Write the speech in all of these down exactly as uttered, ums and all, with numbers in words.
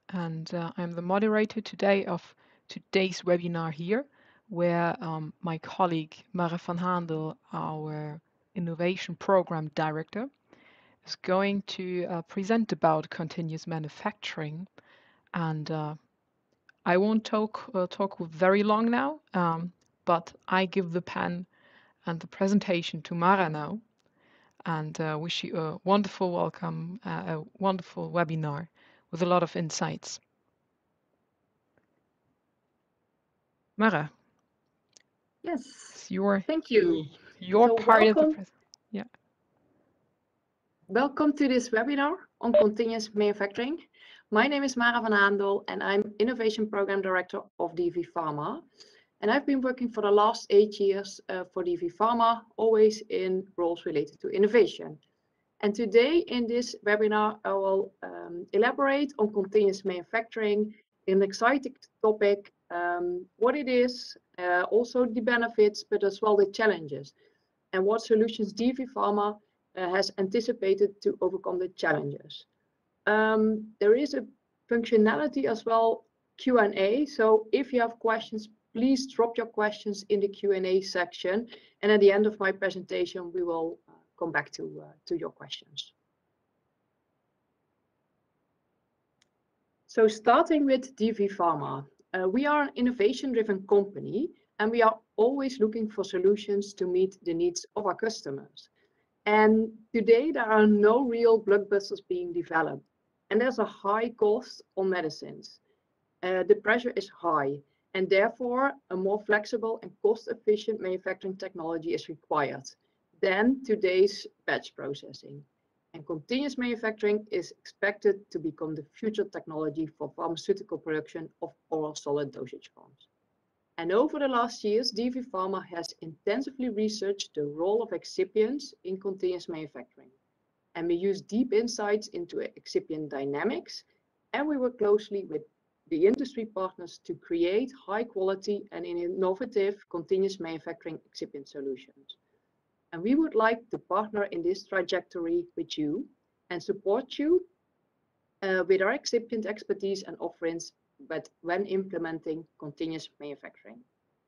and uh, I'm the moderator today of today's webinar here, where um, my colleague Mara van Haandel, our Innovation Program Director, is going to uh, present about continuous manufacturing. And uh, I won't talk, uh, talk very long now, um, but I give the pen and the presentation to Mara now, and uh, wish you a wonderful welcome, uh, a wonderful webinar with a lot of insights. Mara, Yes, it's your thank you. your So part of the welcome, present. Yeah. welcome to this webinar on continuous manufacturing. My name is Mara van Aandel and I'm Innovation Program Director of D V Pharma. And I've been working for the last eight years uh, for D V Pharma, always in roles related to innovation. And today in this webinar, I will um, elaborate on continuous manufacturing, an exciting topic, um, what it is, uh, also the benefits, but as well the challenges, and what solutions D V Pharma uh, has anticipated to overcome the challenges. Um, there is a functionality as well, Q and A. So if you have questions, please drop your questions in the Q and A section. And at the end of my presentation, we will uh, come back to, uh, to your questions. So starting with D V Pharma, uh, we are an innovation-driven company, and we are always looking for solutions to meet the needs of our customers. And today there are no real blockbusters being developed, and there's a high cost on medicines. Uh, the pressure is high, and therefore a more flexible and cost-efficient manufacturing technology is required than today's batch processing. And continuous manufacturing is expected to become the future technology for pharmaceutical production of oral solid dosage forms. And over the last years, D V Pharma has intensively researched the role of excipients in continuous manufacturing. And we use deep insights into excipient dynamics, and we work closely with the industry partners to create high quality and innovative continuous manufacturing excipient solutions. And we would like to partner in this trajectory with you and support you uh, with our excipient expertise and offerings, but when implementing continuous manufacturing.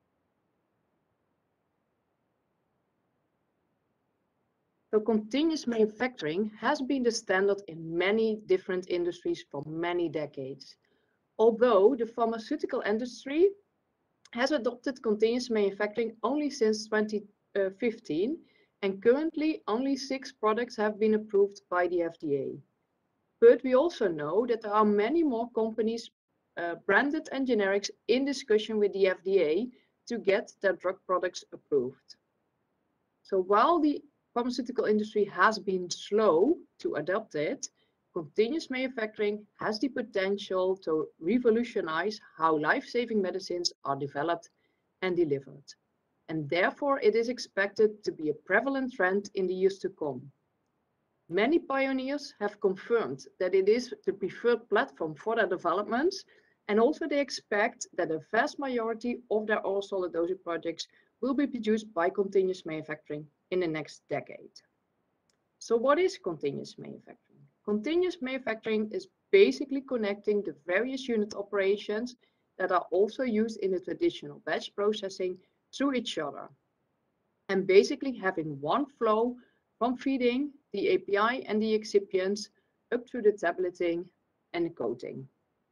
So continuous manufacturing has been the standard in many different industries for many decades. Although the pharmaceutical industry has adopted continuous manufacturing only since twenty fifteen, and currently only six products have been approved by the F D A. But we also know that there are many more companies, uh, branded and generics, in discussion with the F D A to get their drug products approved. So while the pharmaceutical industry has been slow to adopt it, continuous manufacturing has the potential to revolutionize how life-saving medicines are developed and delivered. And therefore, it is expected to be a prevalent trend in the years to come. Many pioneers have confirmed that it is the preferred platform for their developments, and also they expect that the vast majority of their oral solid dosage projects will be produced by continuous manufacturing in the next decade. So what is continuous manufacturing? Continuous manufacturing is basically connecting the various unit operations that are also used in the traditional batch processing to each other, and basically having one flow from feeding the A P I and the excipients up to the tableting and the coating.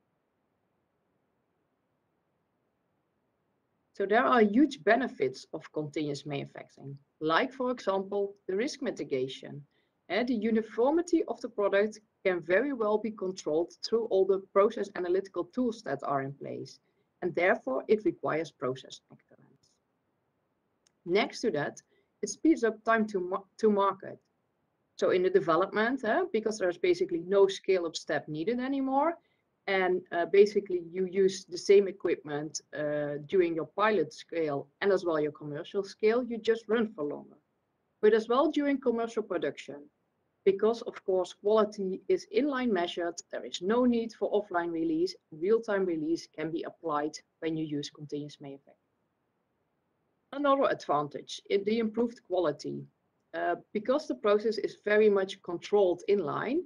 So there are huge benefits of continuous manufacturing, like for example, the risk mitigation. And the uniformity of the product can very well be controlled through all the process analytical tools that are in place. And therefore it requires process excellence. Next to that, it speeds up time to, mar to market. So in the development, uh, because there's basically no scale-up step needed anymore, and uh, basically you use the same equipment uh, during your pilot scale and as well your commercial scale, you just run for longer. But as well during commercial production, because of course quality is inline measured, there is no need for offline release, real-time release can be applied when you use continuous manufacturing. Another advantage is the improved quality. Uh, because the process is very much controlled inline,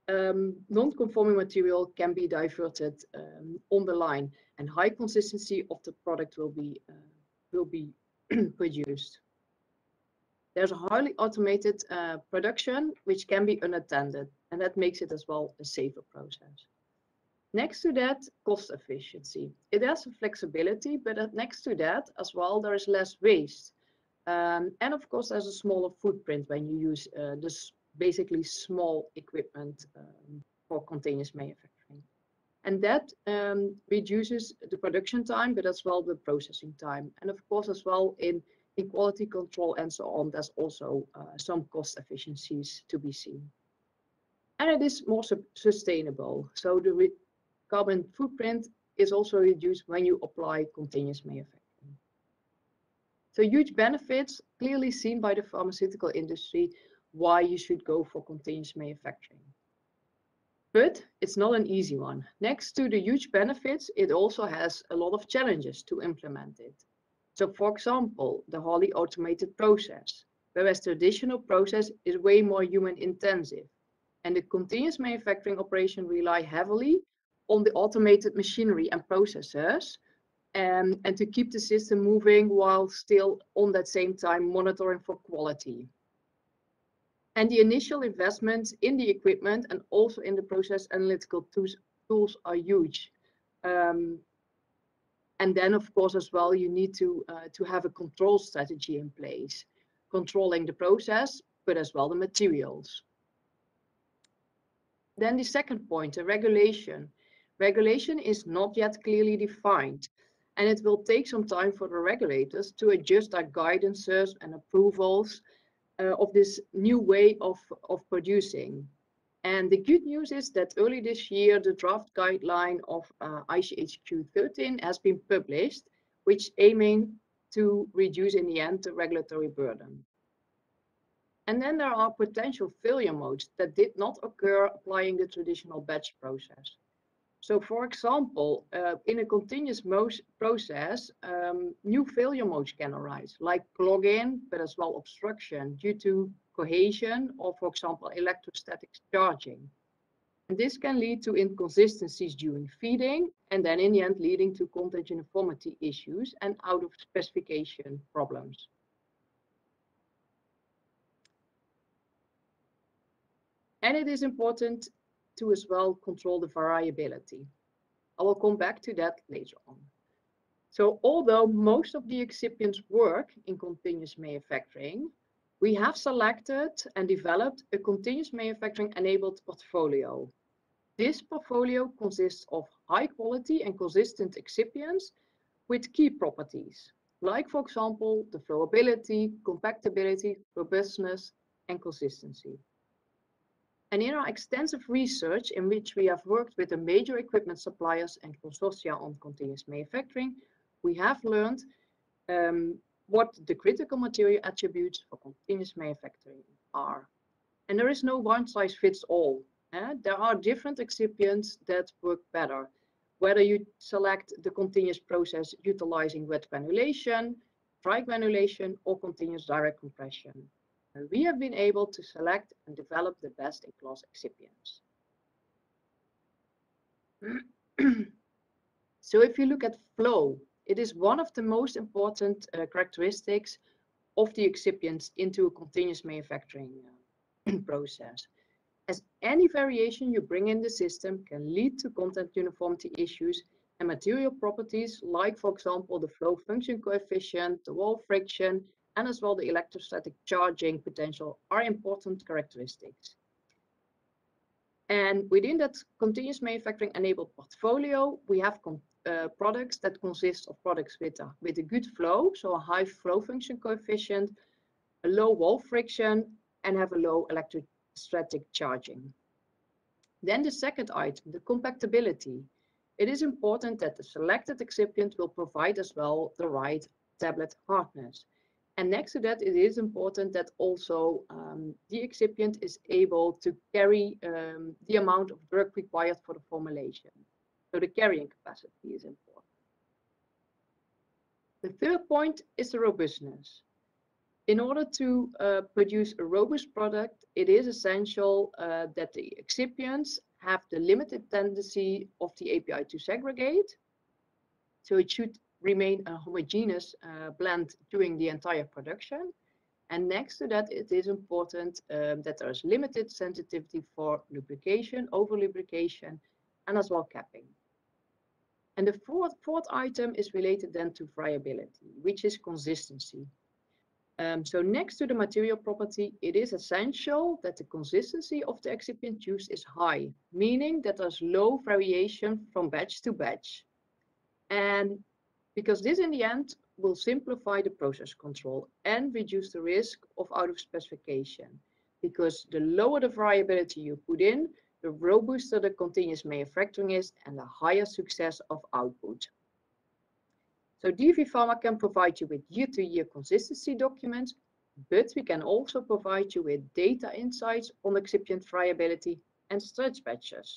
um, non-conforming material can be diverted um, on the line, and high consistency of the product will be uh, will be produced. There's a highly automated uh, production which can be unattended, and that makes it as well a safer process. Next to that, cost efficiency. It has a flexibility, but next to that as well, there is less waste. Um, and of course, there's a smaller footprint when you use uh, this basically small equipment um, for continuous manufacturing. And that um, reduces the production time, but as well the processing time. And of course, as well in, in quality control and so on, there's also uh, some cost efficiencies to be seen. And it is more su sustainable. So the carbon footprint is also reduced when you apply continuous manufacturing. So huge benefits clearly seen by the pharmaceutical industry why you should go for continuous manufacturing. But it's not an easy one. Next to the huge benefits, it also has a lot of challenges to implement it. So for example, the highly automated process, whereas traditional process is way more human intensive. And the continuous manufacturing operation rely heavily on the automated machinery and processes, um, and to keep the system moving while still on that same time monitoring for quality. And the initial investments in the equipment and also in the process analytical tools, tools are huge. Um, and then, of course, as well, you need to, uh, to have a control strategy in place, controlling the process, but as well the materials. Then the second point, the regulation. Regulation is not yet clearly defined, and it will take some time for the regulators to adjust their guidances and approvals uh, of this new way of, of producing. And the good news is that early this year, the draft guideline of uh, I C H Q thirteen has been published, which aiming to reduce in the end the regulatory burden. And then there are potential failure modes that did not occur applying the traditional batch process. So for example, uh, in a continuous process, um, new failure modes can arise, like clog-in, but as well obstruction due to cohesion or, for example, electrostatic charging. And this can lead to inconsistencies during feeding, and then in the end leading to content uniformity issues and out of specification problems. And it is important to as well control the variability. I will come back to that later on. So although most of the excipients work in continuous manufacturing, we have selected and developed a continuous manufacturing enabled portfolio. This portfolio consists of high quality and consistent excipients with key properties, like for example, the flowability, compactability, robustness, and consistency. And in our extensive research, in which we have worked with the major equipment suppliers and consortia on continuous manufacturing, we have learned um, what the critical material attributes for continuous manufacturing are. And there is no one size fits all. Eh? There are different excipients that work better, whether you select the continuous process utilizing wet granulation, dry granulation, or continuous direct compression. And we have been able to select and develop the best in class excipients. So if you look at flow, it is one of the most important uh, characteristics of the excipients into a continuous manufacturing uh, process. As any variation you bring in the system can lead to content uniformity issues, and material properties like, for example, the flow function coefficient, the wall friction, and as well the electrostatic charging potential are important characteristics. And within that continuous manufacturing enabled portfolio, we have uh, products that consist of products with a, with a good flow, so a high flow function coefficient, a low wall friction, and have a low electrostatic charging. Then the second item, the compactability. It is important that the selected excipient will provide as well the right tablet hardness. And next to that, it is important that also um, the excipient is able to carry um, the amount of drug required for the formulation. So the carrying capacity is important. The third point is the robustness. In order to uh, produce a robust product, it is essential uh, that the excipients have the limited tendency of the A P I to segregate. So it should remain a homogeneous uh, blend during the entire production. And next to that, it is important um, that there is limited sensitivity for lubrication, over lubrication, and as well capping. And the fourth, fourth item is related then to variability, which is consistency. Um, so next to the material property, it is essential that the consistency of the excipient used is high, meaning that there's low variation from batch to batch. And because this in the end will simplify the process control and reduce the risk of out of specification. Because the lower the variability you put in, the robuster the continuous manufacturing is and the higher success of output. So D V Pharma can provide you with year-to-year consistency documents, but we can also provide you with data insights on excipient variability and stretch batches.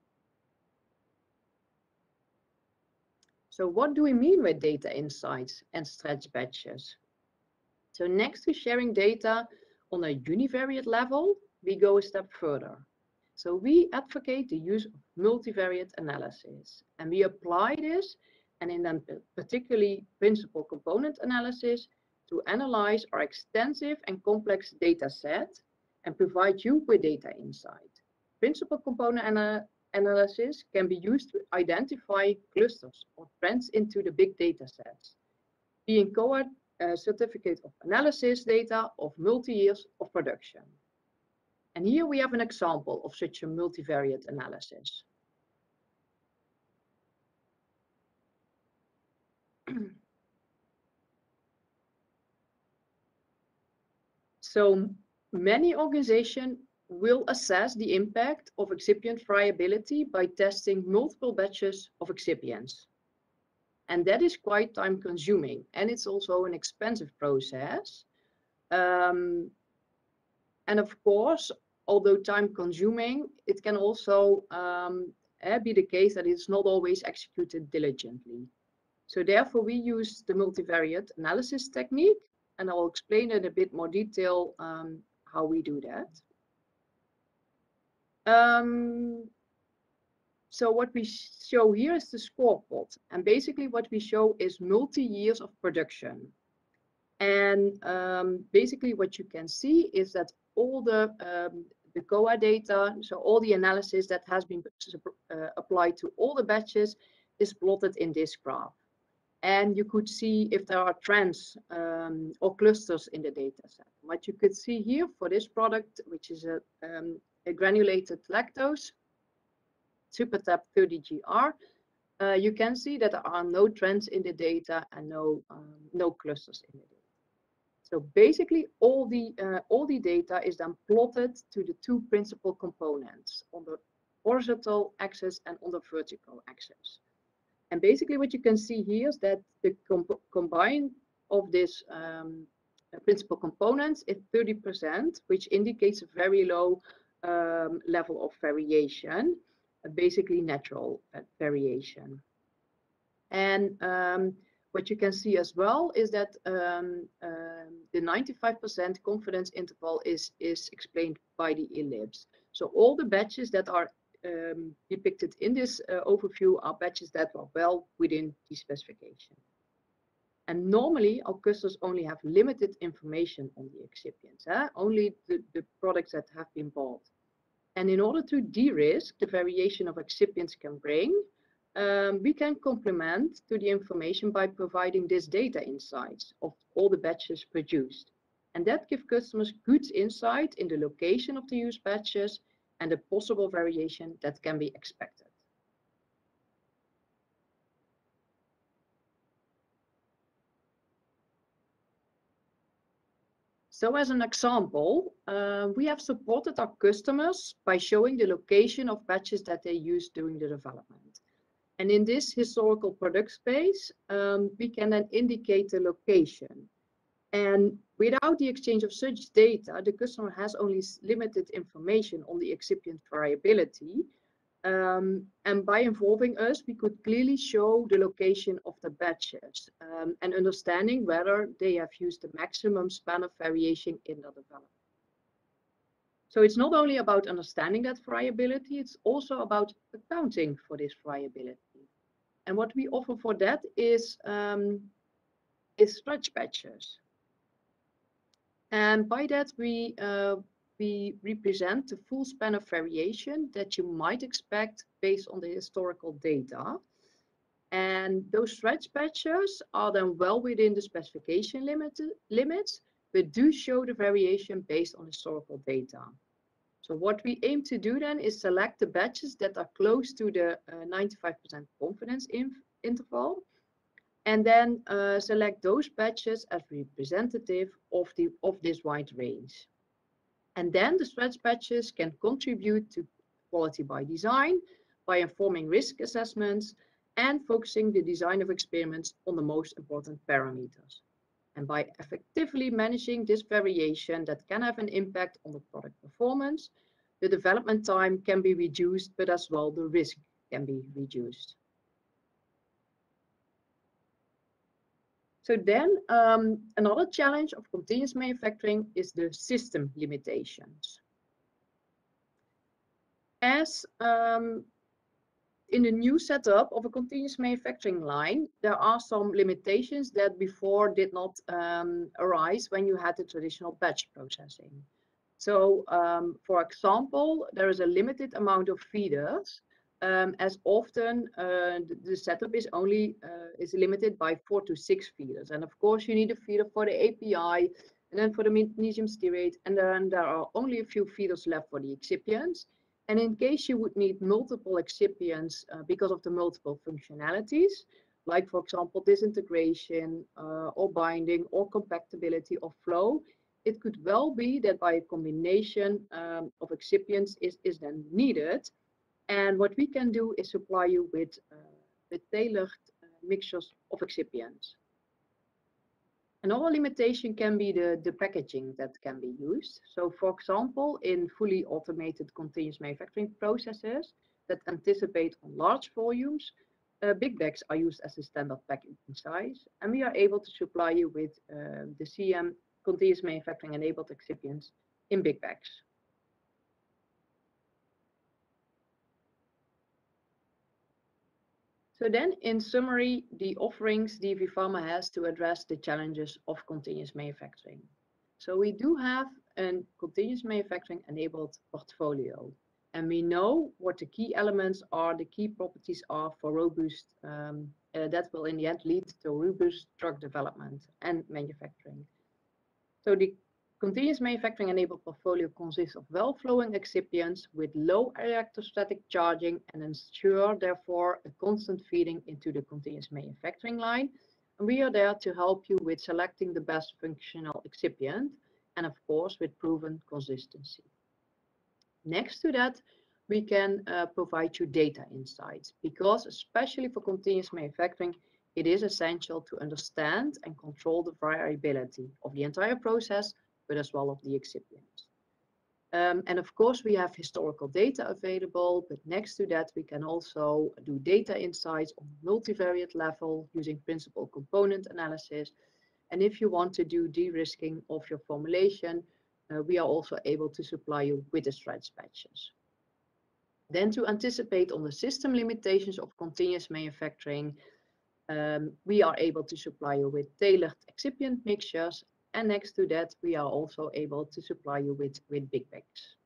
So what do we mean with data insights and stretch batches? So next to sharing data on a univariate level, we go a step further. So we advocate the use of multivariate analysis, and we apply this, and in then particularly principal component analysis, to analyze our extensive and complex data set and provide you with data insight. Principal component ana analysis can be used to identify clusters or trends into the big data sets, being cohort uh, certificate of analysis data of multi-years of production. And here we have an example of such a multivariate analysis. So many organizations will assess the impact of excipient variability by testing multiple batches of excipients. And that is quite time consuming, and it's also an expensive process. Um, and of course, although time consuming, it can also um, be the case that it's not always executed diligently. So therefore, we use the multivariate analysis technique, and I'll explain in a bit more detail um, how we do that. Um, so what we show here is the scoreboard, and basically what we show is multi-years of production. And um, basically what you can see is that all the, um, the C O A data, so all the analysis that has been uh, applied to all the batches is plotted in this graph. And you could see if there are trends um, or clusters in the data set. What you could see here for this product, which is a, um, a granulated lactose, SuperTab thirty G R, uh, you can see that there are no trends in the data and no, um, no clusters in the data. So basically all the, uh, all the data is then plotted to the two principal components on the horizontal axis and on the vertical axis. And basically what you can see here is that the com combine of this um, principal components is thirty percent, which indicates a very low um, level of variation, uh, basically natural variation. And um, what you can see as well is that um, um, the ninety-five percent confidence interval is, is explained by the ellipse. So all the batches that are um, depicted in this uh, overview are batches that are well within the specification. And normally our customers only have limited information on the excipients, eh? only the, the products that have been bought. And in order to de-risk the variation of excipients can bring, um, we can complement to the information by providing this data insights of all the batches produced. And that gives customers good insight in the location of the used batches and the possible variation that can be expected. So as an example, uh, we have supported our customers by showing the location of batches that they use during the development. And in this historical product space, um, we can then indicate the location. And without the exchange of such data, the customer has only limited information on the excipient variability, Um, and by involving us, we could clearly show the location of the batches um, and understanding whether they have used the maximum span of variation in their development. So it's not only about understanding that variability, it's also about accounting for this variability. And what we offer for that is, um, is stretch batches. And by that, we, uh, we represent the full span of variation that you might expect based on the historical data. And those stretch batches are then well within the specification limit, limits, but do show the variation based on historical data. So what we aim to do then is select the batches that are close to the ninety-five percent uh, confidence in, interval, and then uh, select those batches as representative of, the, of this wide range. And then the stretch batches can contribute to quality by design by informing risk assessments and focusing the design of experiments on the most important parameters. And by effectively managing this variation that can have an impact on the product performance, the development time can be reduced, but as well the risk can be reduced. So then um, another challenge of continuous manufacturing is the system limitations. As um, in the new setup of a continuous manufacturing line, there are some limitations that before did not um, arise when you had the traditional batch processing. So um, for example, there is a limited amount of feeders, um, as often uh, the, the setup is only uh, is limited by four to six feeders. And of course you need a feeder for the A P I and then for the magnesium stearate, and then there are only a few feeders left for the excipients. And in case you would need multiple excipients uh, because of the multiple functionalities, like for example, disintegration uh, or binding or compactability or flow, it could well be that by a combination um, of excipients is, is then needed. And what we can do is supply you with, uh, with tailored uh, mixtures of excipients. Another limitation can be the, the packaging that can be used. So for example, in fully automated continuous manufacturing processes that anticipate on large volumes, uh, big bags are used as a standard packaging size, and we are able to supply you with uh, the C M continuous manufacturing enabled excipients in big bags. So then, in summary, the offerings D V Pharma has to address the challenges of continuous manufacturing. So we do have a continuous manufacturing enabled portfolio, and we know what the key elements are, the key properties are for robust, um, uh, that will in the end lead to robust drug development and manufacturing. So the continuous manufacturing enabled portfolio consists of well-flowing excipients with low electrostatic charging and ensure therefore a constant feeding into the continuous manufacturing line. And we are there to help you with selecting the best functional excipient and of course with proven consistency. Next to that, we can uh, provide you data insights because especially for continuous manufacturing, it is essential to understand and control the variability of the entire process, but as well of the excipients. Um, and of course, we have historical data available, but next to that, we can also do data insights on multivariate level using principal component analysis. And if you want to do de-risking of your formulation, uh, we are also able to supply you with the stretch batches. Then to anticipate on the system limitations of continuous manufacturing, um, we are able to supply you with tailored excipient mixtures. And next to that, we are also able to supply you with, with big bags.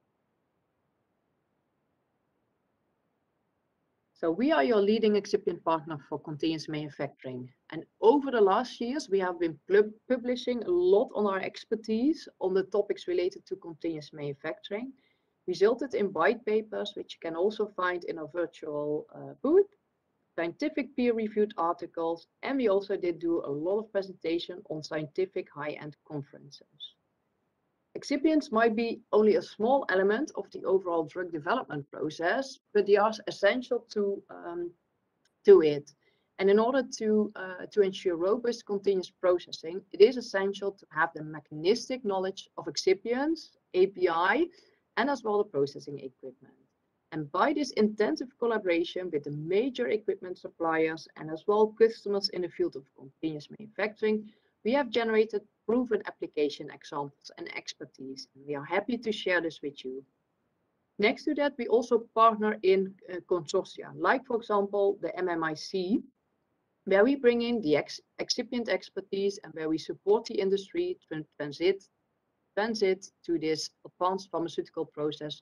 So we are your leading excipient partner for continuous manufacturing. And over the last years, we have been publishing a lot on our expertise on the topics related to continuous manufacturing, resulted in white papers, which you can also find in our virtual uh, booth, scientific peer-reviewed articles, and we also did do a lot of presentation on scientific high-end conferences. Excipients might be only a small element of the overall drug development process, but they are essential to, um, to it. And in order to, uh, to ensure robust continuous processing, it is essential to have the mechanistic knowledge of excipients, A P I, and as well the processing equipment. And by this intensive collaboration with the major equipment suppliers and as well customers in the field of continuous manufacturing, we have generated proven application examples and expertise. And we are happy to share this with you. Next to that, we also partner in uh, consortia, like for example, the M M I C, where we bring in the ex excipient expertise and where we support the industry to transit, transit to this advanced pharmaceutical process.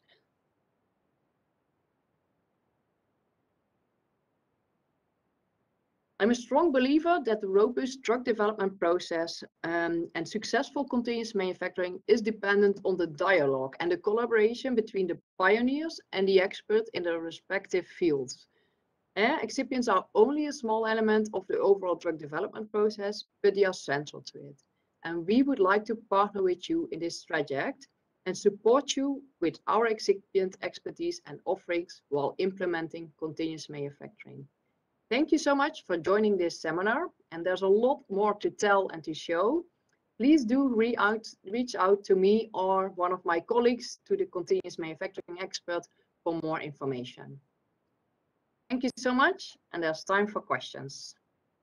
I'm a strong believer that the robust drug development process um, and successful continuous manufacturing is dependent on the dialogue and the collaboration between the pioneers and the experts in their respective fields. Eh, excipients are only a small element of the overall drug development process, but they are central to it. And we would like to partner with you in this project and support you with our excipient expertise and offerings while implementing continuous manufacturing. Thank you so much for joining this seminar, and there's a lot more to tell and to show. Please do re out, reach out to me or one of my colleagues, to the continuous manufacturing expert, for more information. Thank you so much, and there's time for questions.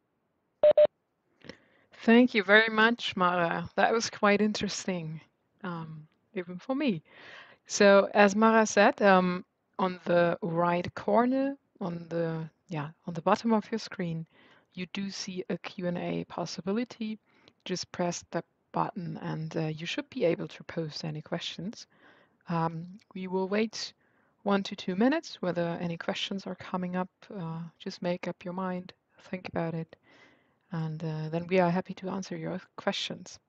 Thank you very much, Mara. That was quite interesting, um, even for me. So as Mara said, um, on the right corner, on the yeah, on the bottom of your screen, you do see a Q and A possibility. Just press that button, and uh, you should be able to post any questions. Um, we will wait one to two minutes. Whether any questions are coming up, uh, just make up your mind, think about it, and uh, then we are happy to answer your questions.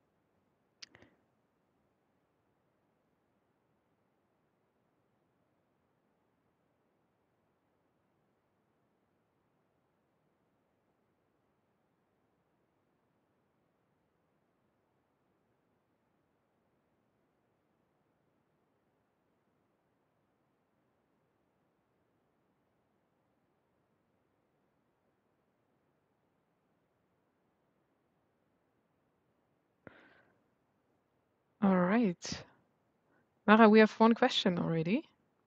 All right. Mara, we have one question already.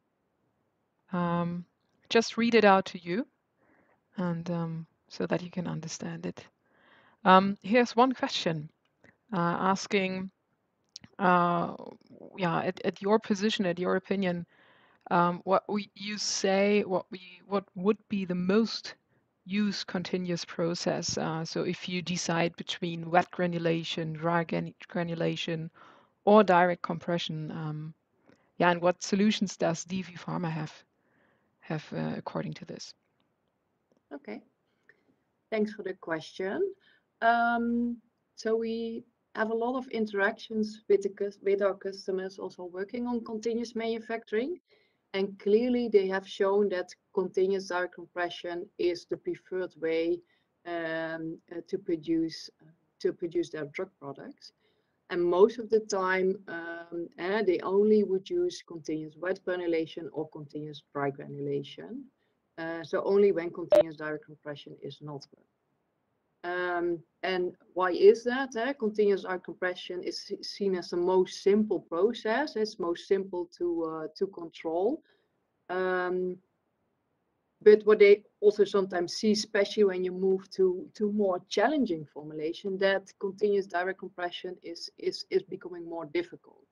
Um, just read it out to you, and um, so that you can understand it. Um, here's one question uh, asking, uh, yeah, at, at your position, at your opinion, um, what we, you say, what we, what would be the most used continuous process? Uh, so if you decide between wet granulation, dry granulation, or direct compression, um, yeah, and what solutions does D V Pharma have have uh, according to this? Okay, thanks for the question. Um, so we have a lot of interactions with, the, with our customers also working on continuous manufacturing. And clearly they have shown that continuous direct compression is the preferred way um, uh, to produce uh, to produce their drug products. And most of the time, um, eh, they only would use continuous wet granulation or continuous dry granulation. Uh, so only when continuous direct compression is not working. Um, and why is that? Eh? Continuous direct compression is seen as the most simple process. It's most simple to uh, to control. Um, but what they also sometimes see, especially when you move to to more challenging formulation, that continuous direct compression is is is becoming more difficult.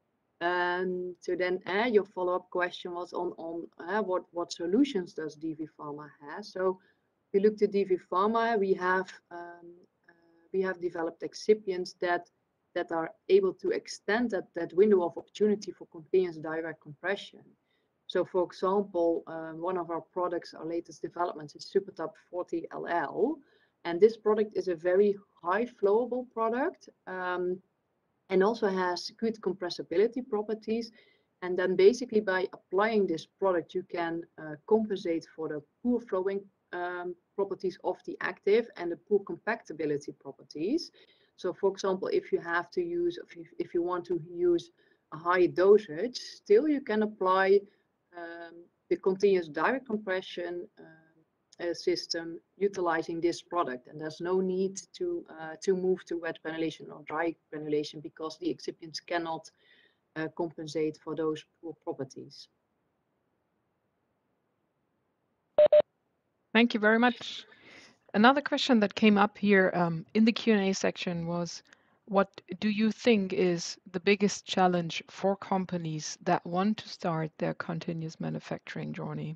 And so then uh, your follow-up question was on on uh, what what solutions does D V Pharma have. So we looked at D V Pharma. We have um, uh, we have developed excipients that that are able to extend that that window of opportunity for continuous direct compression. So for example, um, one of our products, our latest development is SuperTab forty L L. And this product is a very high flowable product um, and also has good compressibility properties. And then basically by applying this product, you can uh, compensate for the poor flowing um, properties of the active and the poor compactability properties. So for example, if you have to use, if you, if you want to use a high dosage, still you can apply um, the continuous direct compression uh, uh, system utilizing this product, and there's no need to uh, to move to wet granulation or dry granulation because the excipients cannot uh, compensate for those poor properties. Thank you very much. Another question that came up here um, in the Q and A section was, what do you think is the biggest challenge for companies that want to start their continuous manufacturing journey?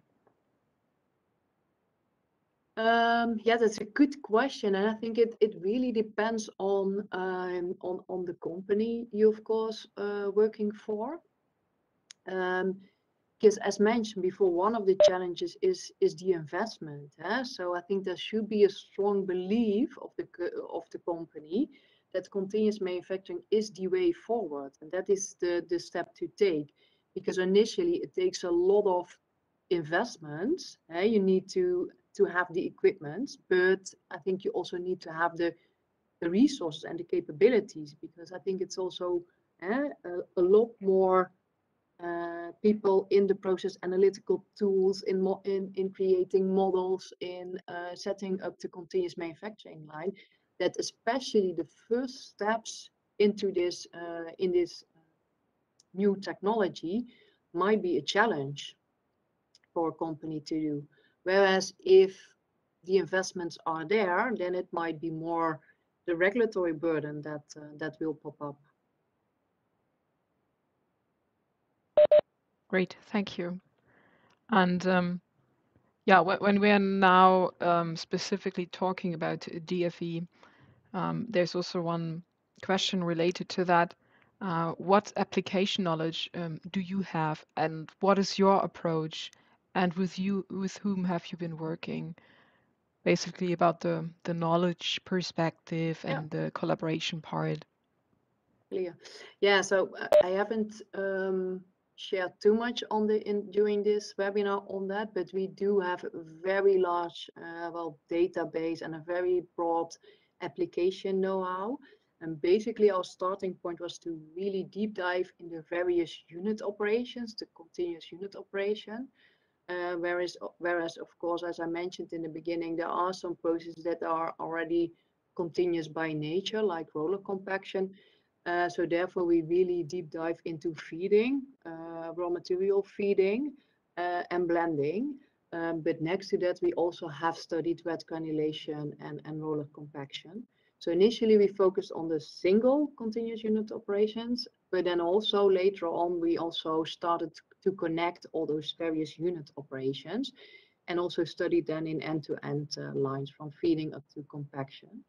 Um, yeah, that's a good question, and I think it, it really depends on um, on on the company you, of course, uh, working for. Um, because as mentioned before, one of the challenges is is the investment. Eh? So I think there should be a strong belief of the of the company that continuous manufacturing is the way forward, and that is the the step to take. Because initially it takes a lot of investments. Eh? You need to to have the equipment, but I think you also need to have the the resources and the capabilities, because I think it's also eh, a, a lot more uh, people in the process analytical tools, in, mo in, in creating models, in uh, setting up the continuous manufacturing line, that especially the first steps into this, uh, in this new technology might be a challenge for a company to do. Whereas if the investments are there, then it might be more the regulatory burden that, uh, that will pop up. Great, thank you. And um, yeah, when we are now um, specifically talking about D F E, um, there's also one question related to that. Uh, what application knowledge um, do you have, and what is your approach? And with you, with whom have you been working? Basically about the the knowledge perspective Yeah. and the collaboration part. Clear. Yeah, so uh, I haven't um, shared too much on the in during this webinar on that, but we do have a very large uh, well database and a very broad application know-how. And basically our starting point was to really deep dive in the various unit operations, the continuous unit operation. Uh, whereas, whereas of course, as I mentioned in the beginning, there are some processes that are already continuous by nature, like roller compaction. Uh, so therefore, we really deep dive into feeding, uh, raw material feeding, uh, and blending. Um, but next to that, we also have studied wet granulation and, and roller compaction. So initially, we focused on the single continuous unit operations, but then also later on, we also started to connect all those various unit operations, and also studied then in end-to-end uh, lines from feeding up to compaction.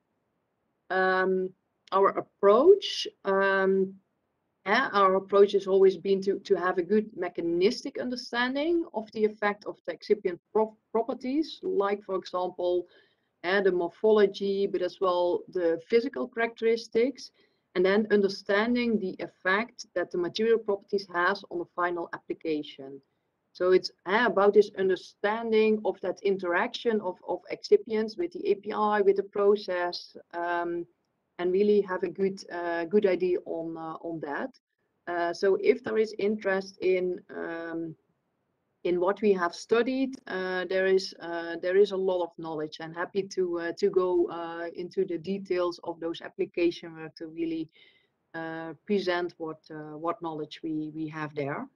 Um, our approach, um, yeah, our approach has always been to, to have a good mechanistic understanding of the effect of the excipient pro properties, like, for example, uh, the morphology, but as well the physical characteristics, and then understanding the effect that the material properties has on the final application. So it's uh, about this understanding of that interaction of, of excipients with the A P I, with the process, um, and really have a good uh, good idea on uh, on that. Uh, so if there is interest in um, in what we have studied, uh, there is uh, there is a lot of knowledge, and happy to uh, to go uh, into the details of those application work to really uh, present what uh, what knowledge we we have there.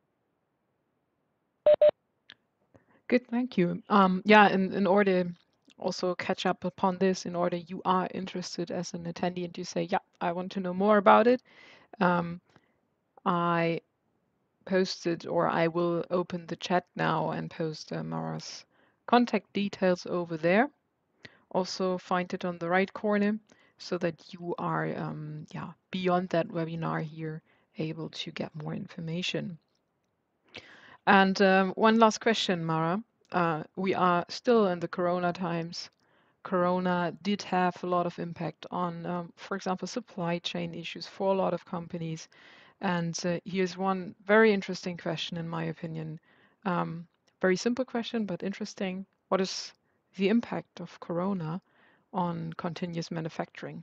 Good, thank you. Um, yeah, in, in order also catch up upon this, in order you are interested as an attendee and you say, yeah, I want to know more about it, um, I posted, or I will open the chat now and post uh, Mara's contact details over there. Also find it on the right corner so that you are, um, yeah, beyond that webinar here, able to get more information. And um, one last question, Mara. Uh, we are still in the Corona times. Corona did have a lot of impact on, um, for example, supply chain issues for a lot of companies. And uh, here's one very interesting question, in my opinion. Um, very simple question, but interesting. What is the impact of Corona on continuous manufacturing?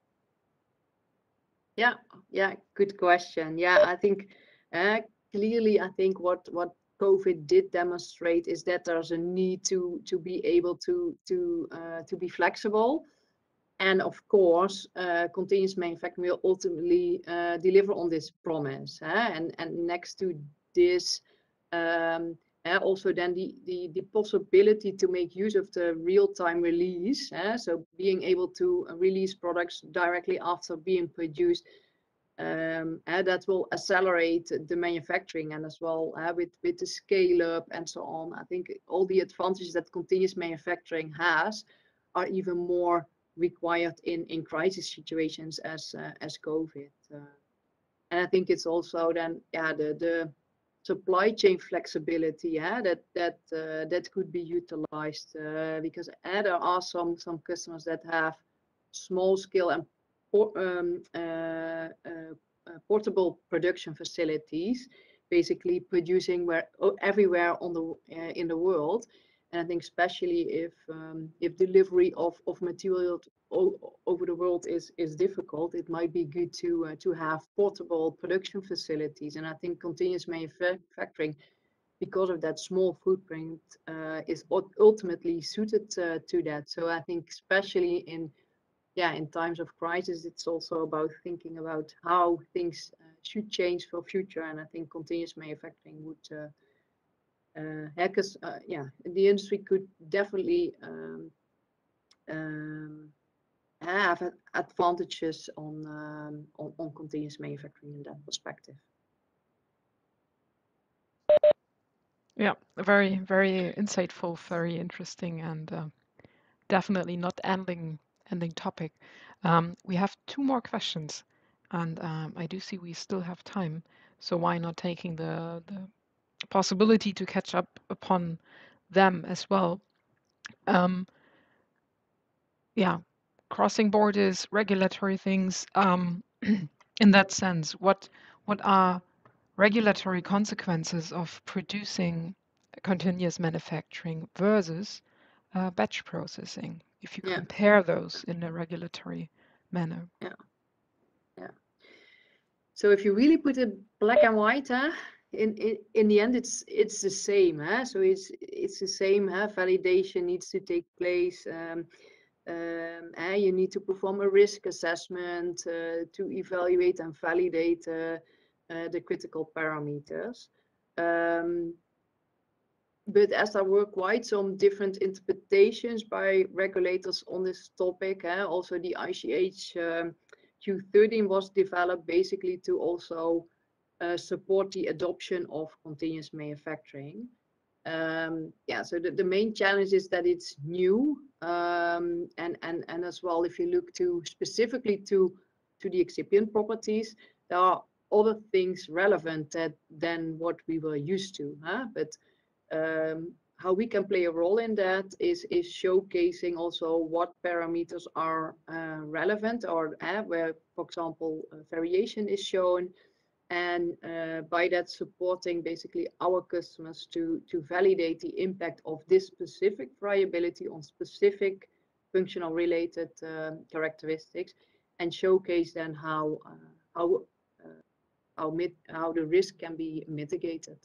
Yeah, yeah, good question. Yeah, I think uh, clearly, I think what what COVID did demonstrate is that there's a need to to be able to to uh, to be flexible, and of course, uh, continuous manufacturing will ultimately uh, deliver on this promise. Eh? And and next to this, um, Uh, also then the, the, the possibility to make use of the real-time release, uh, so being able to release products directly after being produced, um, uh, that will accelerate the manufacturing, and as well uh, with, with the scale up and so on. I think all the advantages that continuous manufacturing has are even more required in, in crisis situations as, uh, as COVID. Uh, and I think it's also then, yeah, the, the supply chain flexibility, yeah, that that uh, that could be utilized, uh, because uh, there are some some customers that have small scale and por um, uh, uh, uh, portable production facilities, basically producing where everywhere on the uh, in the world. And I think especially if um, if delivery of of material over the world is is difficult, it might be good to uh, to have portable production facilities. And I think continuous manufacturing, because of that small footprint, uh, is ultimately suited uh, to that. So I think especially in yeah in times of crisis, it's also about thinking about how things uh, should change for future. And I think continuous manufacturing would uh, uh, because uh, yeah the industry could definitely um, um, have advantages on, um, on on continuous manufacturing in that perspective. Yeah, very, very insightful, very interesting, and uh, definitely not ending ending topic. Um, we have two more questions, and um, I do see we still have time. So why not taking the the possibility to catch up upon them as well? Um, yeah, crossing borders, regulatory things. Um, in that sense, what what are regulatory consequences of producing continuous manufacturing versus uh, batch processing, if you Yeah, compare those in a regulatory manner? yeah, yeah. So if you really put it black and white, huh, in, in in the end, it's it's the same. Huh? So it's it's the same. Huh? Validation needs to take place. Um, um, uh, you need to perform a risk assessment uh, to evaluate and validate uh, uh, the critical parameters. Um, but as there were quite some different interpretations by regulators on this topic, eh, also the I C H um, Q thirteen was developed basically to also uh, support the adoption of continuous manufacturing. Um, yeah, so the, the main challenge is that it's new, um, and, and, and as well, if you look to specifically to, to the excipient properties, there are other things relevant that, than what we were used to, huh? But um, how we can play a role in that is, is showcasing also what parameters are uh, relevant, or uh, where, for example, uh, variation is shown, and uh, by that supporting basically our customers to, to validate the impact of this specific variability on specific functional related uh, characteristics, and showcase then how, uh, how, uh, how, mit how the risk can be mitigated.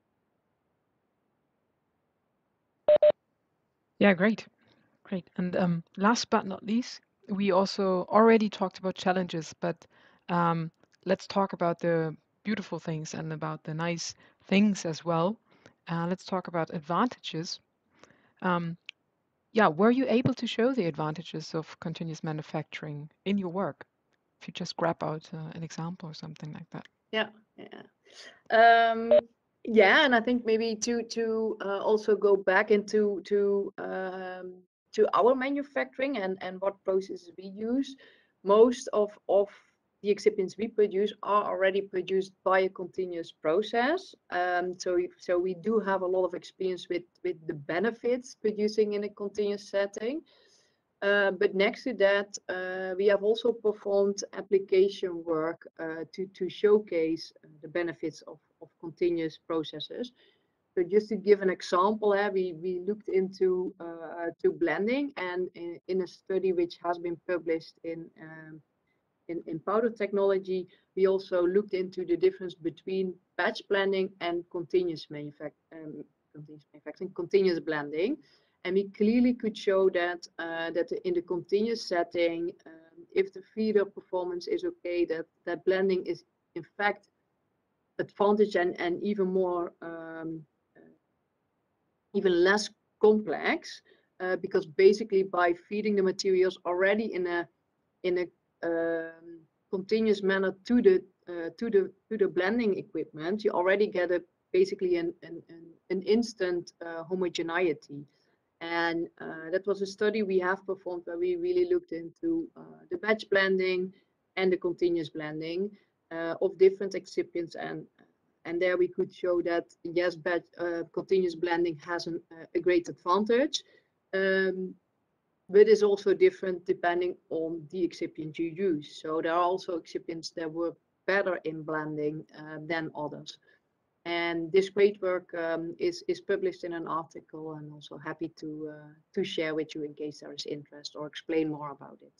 Yeah, great. Great. And um, last but not least, we also already talked about challenges, but um, let's talk about the beautiful things and about the nice things as well. Uh, let's talk about advantages. Um, yeah, were you able to show the advantages of continuous manufacturing in your work? If you just grab out uh, an example or something like that. Yeah, yeah. Um, yeah, and I think maybe to to uh, also go back into to um, to our manufacturing and and what processes we use. Most of of the excipients we produce are already produced by a continuous process. Um, so so we do have a lot of experience with with the benefits producing in a continuous setting. Uh, but next to that, uh, we have also performed application work uh, to, to showcase the benefits of, of continuous processes. So just to give an example, uh, we, we looked into uh, to blending, and in, in a study which has been published in, um, in, in powder technology, we also looked into the difference between batch blending and continuous, manufac um, continuous manufacturing, continuous blending. And we clearly could show that uh, that in the continuous setting, um, if the feeder performance is okay, that, that blending is in fact advantage and, and even more um, even less complex, uh, because basically by feeding the materials already in a in a um, continuous manner to the uh, to the to the blending equipment, you already get a basically an an, an instant uh, homogeneity. And uh, that was a study we have performed where we really looked into uh, the batch blending and the continuous blending uh, of different excipients, and and there we could show that yes, batch uh, continuous blending has an, uh, a great advantage, um, but is also different depending on the excipient you use. So there are also excipients that work better in blending uh, than others. And this great work um, is, is published in an article, and also happy to, uh, to share with you in case there is interest or explain more about it.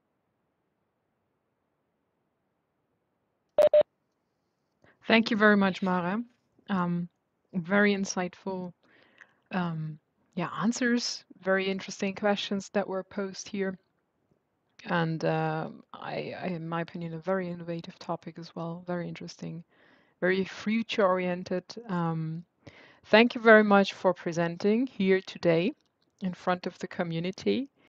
Thank you very much, Mara. Um, very insightful um, yeah, answers, very interesting questions that were posed here. And uh, I, I, in my opinion, a very innovative topic as well, very interesting, very future oriented. Um, thank you very much for presenting here today in front of the community.